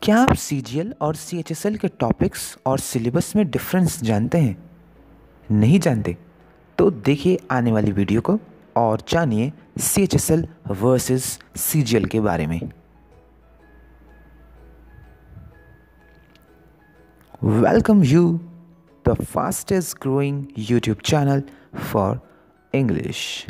क्या आप CGL और CHSL के टॉपिक्स और सिलेबस में डिफरेंस जानते हैं? नहीं जानते? तो देखिए आने वाली वीडियो को और जानिए CHSL वर्सेस CGL के बारे में। Welcome you, the fastest growing YouTube channel for English.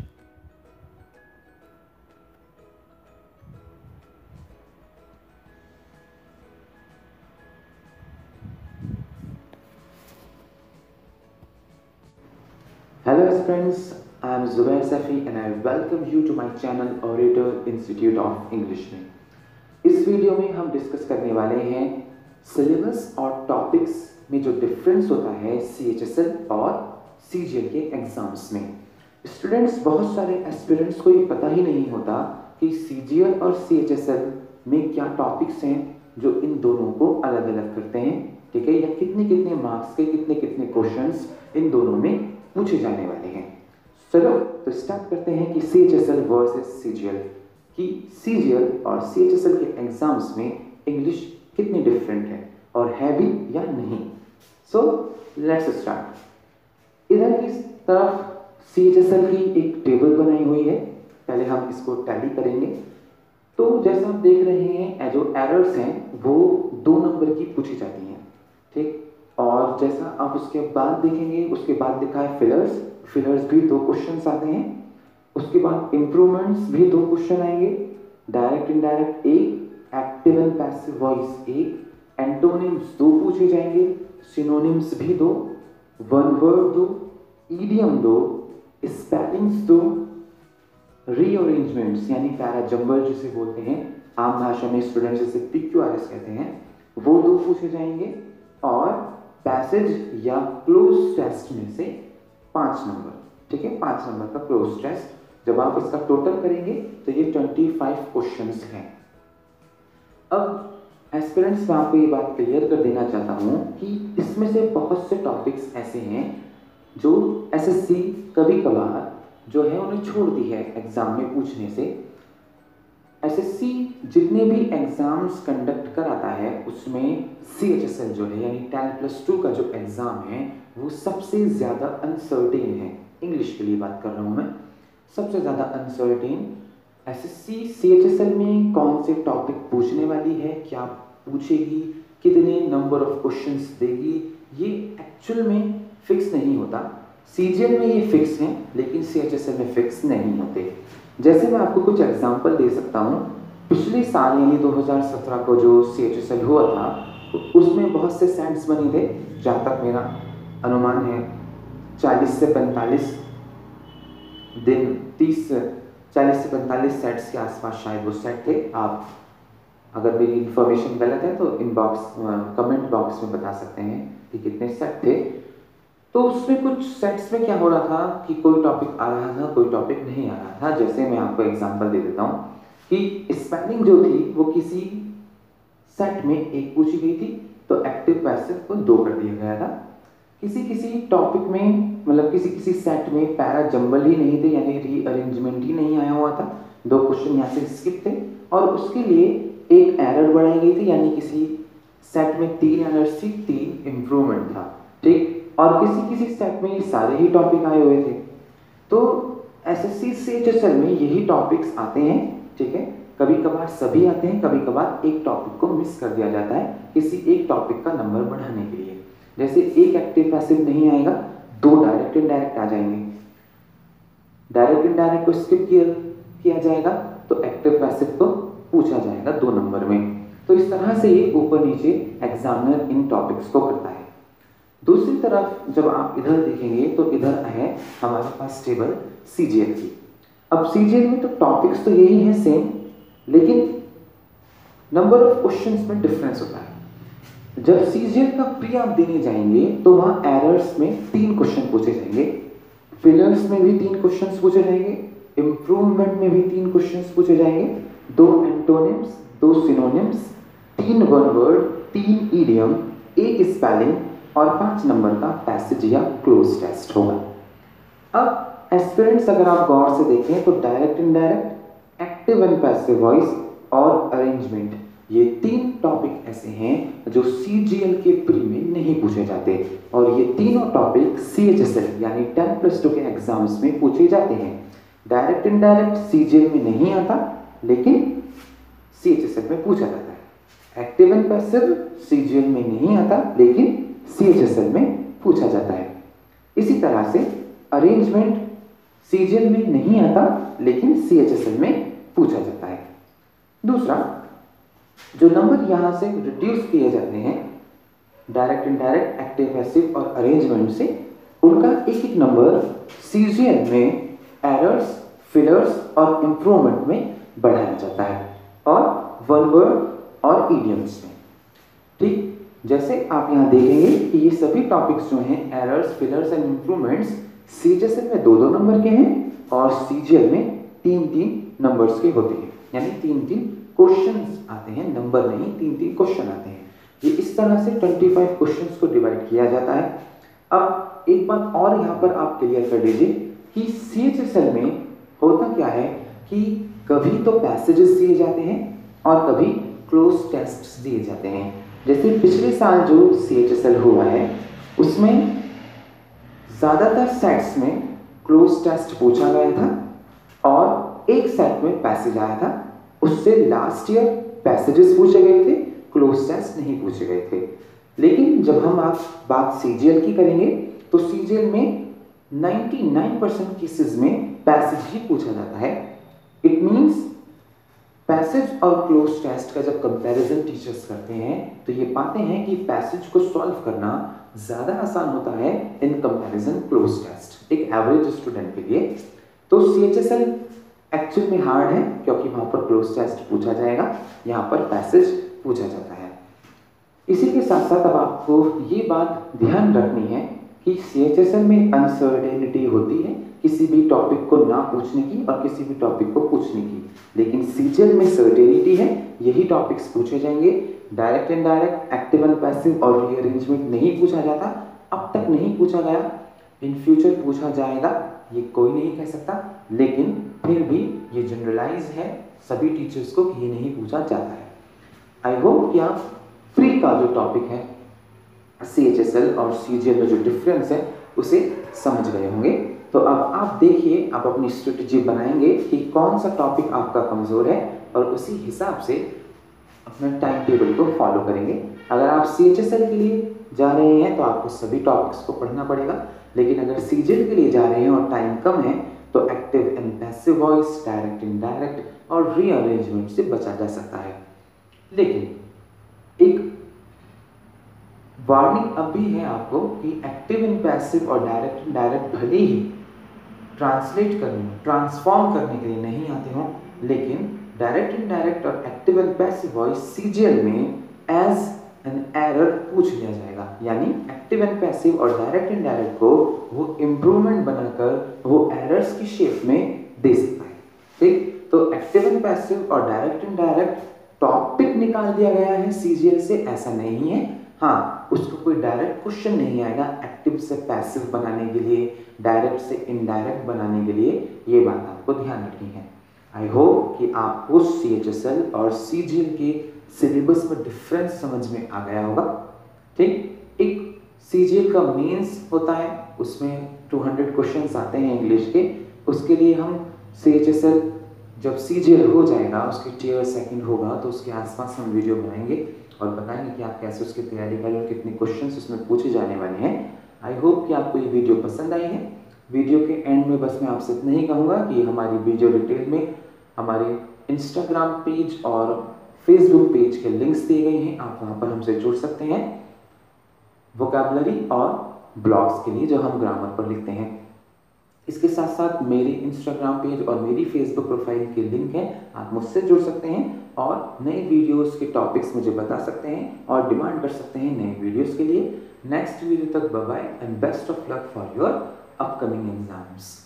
Hello friends, I am Zubair Safi and I welcome you to my channel Orator Institute of English में। इस वीडियो में हम डिस्कस करने वाले हैं सिलेबस और टॉपिक्स में जो डिफरेंस होता है CHSL और CGL के एग्जाम्स में। स्टूडेंट्स, बहुत सारे एस्पिरेंट्स को ये पता ही नहीं होता कि CGL और CHSL में क्या टॉपिक्स हैं जो इन दोनों को अलग अलग करते हैं, ठीक है, या कितने कितने मार्क्स के कितने कितने क्वेश्चंस इन दोनों में पूछे जाने वाले हैं। चलो तो स्टार्ट करते हैं कि CHSL वर्सेस CGL कि CGL और CHSL के एग्जाम्स में इंग्लिश कितनी डिफरेंट है और है भी या नहीं। So let's start. इधर की तरफ CHSL की एक टेबल बनाई हुई है, पहले हम इसको टैली करेंगे। तो जैसा आप देख रहे हैं जो एरर्स हैं वो 2 नंबर की पूछी जाती हैं, ठीक। और जैसा आप उसके बाद देखेंगे, उसके बाद लिखा है फिलर्स भी 2 क्वेश्चन आते हैं। उसके बाद इंप्रूवमेंट्स भी 2 क्वेश्चन आएंगे। Direct indirect 1, active and passive voice 1, antonyms 2 पूछे जाएंगे, सिनोनिम्स भी 2, one word 2, idiom 2, spellings 2, rearrangements यानी पैराजंबल जिसे बोलते हैं, आम भाषा में स्टूडेंट्स जिसे PQRS कहते हैं, वो 2 पूछे जाएंगे। और पैसेज या क्लोज टेस्ट में से 5 नंबर, ठीक है, 5 नंबर का क्लोज टेस्ट। जब आप इसका टोटल करेंगे तो ये 25 क्वेश्चंस हैं। अब एस्पिरेंट्स में आपको ये बात क्लियर कर देना चाहता हूं कि इसमें से बहुत से टॉपिक्स ऐसे हैं जो SSC कभी कभार जो है उन्हें छोड़ दी है एग्जाम में पूछने से। SSC जितने भी एग्जाम्स कंडक्ट कराता है उसमें CHSL जो है यानी 10+2 का जो एग्जाम है वो सबसे ज्यादा अनसर्टेन है। इंग्लिश के लिए बात कर रहा हूं मैं, सबसे ज्यादा अनसर्टेन। SSC CHSL में कौन से टॉपिक पूछने वाली है, क्या पूछेगी, कितने नंबर ऑफ क्वेश्चंस देगी, ये एक्चुअल में फिक्स नहीं होता। CGL में ये फिक्स है लेकिन CHSL में फिक्स नहीं होते। जैसे मैं आपको कुछ एग्जांपल दे सकता हूँ। पिछले साल यानी 2017 को जो CHSL हुआ था उसमें बहुत से सेट्स बने थे, जहाँ तक मेरा अनुमान है 40 से 45 दिन, 40 से 45 सेट्स के आसपास शायद वो सेट थे। आप अगर मेरी इंफॉर्मेशन गलत है तो कमेंट बॉक्स में बता सकते हैं कि कितने सेट थे। तो उसमें कुछ सेट्स में क्या हो रहा था कि कोई टॉपिक आ रहा था, कोई टॉपिक नहीं आ रहा था। जैसे मैं आपको एग्जांपल दे देता हूँ कि स्पेलिंग जो थी वो किसी सेट में 1 पूछी गई थी तो एक्टिव पैसिव को 2 कर दिया गया था। किसी टॉपिक में मतलब किसी सेट में पैराजंबल ही नहीं थे यानी रीअरेंजमेंट ही नहीं आया हुआ था, 2 क्वेश्चन यहाँ से स्किप थे। और उसके लिए एक एरर बढ़ाई गई थी यानी किसी सेट में 3 एरर्स थी, 3 इंप्रूवमेंट था, ठीक। और किसी सेट में ये सारे ही टॉपिक आए हुए थे। तो SSC CHSL में यही टॉपिक्स आते हैं, ठीक है। कभी कभार सभी आते हैं, कभी कभार एक टॉपिक को मिस कर दिया जाता है किसी एक टॉपिक का नंबर बढ़ाने के लिए। जैसे एक एक्टिव पैसिव नहीं आएगा, 2 डायरेक्ट इनडायरेक्ट आ जाएंगे। डायरेक्ट इनडायरेक्ट को स्किप किया जाएगा तो एक्टिव पैसिव को पूछा जाएगा 2 नंबर में। तो इस तरह से ये ऊपर नीचे एग्जामिनर इन टॉपिक्स को करता है। दूसरी तरफ जब आप इधर देखेंगे तो इधर है हमारे पास टेबल CGL की। अब CGL में तो टॉपिक्स तो यही है सेम, लेकिन नंबर ऑफ क्वेश्चंस में डिफरेंस होता है। जब CGL का प्री आप देने जाएंगे तो वहां एरर्स में 3 क्वेश्चन पूछे जाएंगे, फिलर्स में भी 3 क्वेश्चन पूछे जाएंगे, इंप्रूवमेंट में भी 3 क्वेश्चन पूछे जाएंगे, 2 antonyms, 2 synonyms, 3 one word, 3 idiom, 1 spelling और 5 नंबर का पैसेज या क्लोज टेस्ट होगा। अब एस्पिरेंट्स अगर आप गौर से देखें तो direct indirect, active and passive voice और अरेंजमेंट, ये 3 टॉपिक ऐसे हैं जो CGL के प्री में नहीं पूछे जाते और ये तीनों टॉपिक CHSL यानी 10+2 के एग्जाम्स में पूछे जाते हैं। डायरेक्ट इनडायरेक्ट CGL में नहीं आता लेकिन CHSL में पूछा जाता है। एक्टिव एंड पैसिव CGL में नहीं आता लेकिन CHSL में पूछा जाता है। इसी तरह से अरेंजमेंट CGL में नहीं आता लेकिन CHSL में पूछा जाता है। दूसरा, जो नंबर यहाँ से रिड्यूस किए जाते हैं डायरेक्ट इनडायरेक्ट एक्टिव पैसिव और अरेंजमेंट से, उनका एक एक नंबर CGL में एरर्स, फिलर्स और इम्प्रूवमेंट में बढ़ाया जाता है और वन वर्ड और इडियम्स में। ठीक, जैसे आप यहाँ देखेंगे कि ये सभी टॉपिक्स जो हैं errors, fillers and improvements CHSL में 2-2 नंबर के हैं और CGL में 3-3 नंबर्स के होते हैं, यानी 3-3 क्वेश्चंस आते हैं, नंबर नहीं 3-3 क्वेश्चन आते हैं। ये इस तरह से 25 क्वेश्चंस को डिवाइड किया जाता है। अब एक बात और यहाँ पर आप क्लियर कर लीजिए कि CHSL में होता क्या है कि कभी तो पैसेजेस दिए जाते हैं और कभी क्लोज टेस्ट्स दिए जाते हैं। जैसे पिछले साल जो CHSL हुआ है उसमें ज़्यादातर सेट्स में क्लोज टेस्ट पूछा गया था और एक सेट में पैसेज आया था। उससे लास्ट ईयर पैसेजेस पूछे गए थे, क्लोज टेस्ट नहीं पूछे गए थे। लेकिन जब हम आप बात CGL की करेंगे तो CGL में 99% केसेस में पैसेज ही पूछा जाता है। इट मीन्स पैसेज और क्लोज टेस्ट का जब कंपैरिजन टीचर्स करते हैं तो ये पाते हैं कि पैसेज को सॉल्व करना ज़्यादा आसान होता है इन कंपैरिजन क्लोज टेस्ट एक एवरेज स्टूडेंट के लिए। तो CHSL एक्चुअल में हार्ड है क्योंकि वहाँ पर क्लोज टेस्ट पूछा जाएगा, यहाँ पर पैसेज पूछा जाता है। इसी के साथ साथ अब आपको ये बात ध्यान रखनी है कि CHSL में अनसर्टेनिटी होती है किसी भी टॉपिक को ना पूछने की और किसी भी टॉपिक को पूछने की, लेकिन CGL में सर्टेनिटी है, यही टॉपिक्स पूछे जाएंगे। Direct indirect, active and passive और रीअरेंजमेंट नहीं पूछा जाता, अब तक नहीं पूछा गया, इन फ्यूचर पूछा जाएगा ये कोई नहीं कह सकता, लेकिन फिर भी ये जनरलाइज है सभी टीचर्स को कि ये नहीं पूछा जाता है। आई होप कि आप प्री का जो टॉपिक है CHSL और CGL में जो डिफरेंस है उसे समझ गए होंगे। तो अब आप देखिए, आप अपनी स्ट्रेटजी बनाएंगे कि कौन सा टॉपिक आपका कमज़ोर है और उसी हिसाब से अपना टाइम टेबल को फॉलो करेंगे। अगर आप CHSL के लिए जा रहे हैं तो आपको सभी टॉपिक्स को पढ़ना पड़ेगा, लेकिन अगर CGL के लिए जा रहे हैं और टाइम कम है तो active and passive voice, direct indirect और रीअरेंजमेंट से बचा जा सकता है। लेकिन एक वार्निंग अब भी है आपको कि एक्टिव एंड पैसिव और डायरेक्ट इनडायरेक्ट भले ही ट्रांसलेट करने, ट्रांसफॉर्म करने के लिए नहीं आते हों, लेकिन डायरेक्ट इनडायरेक्ट और active and passive voice CGL में एज एन एरर पूछ लिया जाएगा, यानी एक्टिव एंड पैसिव और डायरेक्ट इनडायरेक्ट को वो इम्प्रूवमेंट बनाकर वो एरर्स की शेप में दे सकता है। ठीक, तो एक्टिव एंड पैसिव और डायरेक्ट इनडायरेक्ट टॉपिक निकाल दिया गया है CGL से, ऐसा नहीं है। हाँ, उसको कोई डायरेक्ट क्वेश्चन नहीं आएगा एक्टिव से पैसिव बनाने के लिए, डायरेक्ट से इनडायरेक्ट बनाने के लिए, ये बात आपको ध्यान रखनी है। आई होप कि आपको CHSL और CGL के सिलेबस में डिफरेंस समझ में आ गया होगा। ठीक, एक CGL का मेंस होता है, उसमें 200 क्वेश्चंस आते हैं इंग्लिश के, उसके लिए हम CHSL जब CGL हो जाएगा, उसके टियर सेकंड होगा तो उसके आसपास हम वीडियो बनाएंगे और बताएंगे कि आप कैसे उसकी तैयारी करें और कितने क्वेश्चंस उसमें पूछे जाने वाले हैं। आई होप कि आपको ये वीडियो पसंद आई है। वीडियो के एंड में बस मैं आपसे इतना ही कहूँगा कि हमारी वीडियो डिटेल में हमारे इंस्टाग्राम पेज और फेसबुक पेज के लिंक्स दिए गए हैं, आप वहाँ पर हमसे जुड़ सकते हैं वोकैबुलरी और ब्लॉग्स के लिए जो हम ग्रामर पर लिखते हैं। इसके साथ साथ मेरे इंस्टाग्राम पेज और मेरी फेसबुक प्रोफाइल के लिंक है, आप मुझसे जुड़ सकते हैं और नए वीडियोस के टॉपिक्स मुझे बता सकते हैं और डिमांड कर सकते हैं नए वीडियोस के लिए। नेक्स्ट वीडियो तक bye bye and best of luck for your upcoming exams.